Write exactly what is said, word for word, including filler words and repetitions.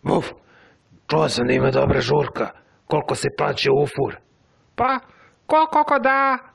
Vuf, čuo sam da ima dobra žurka. Koliko se plaća ufur? Pa, koliko ko da?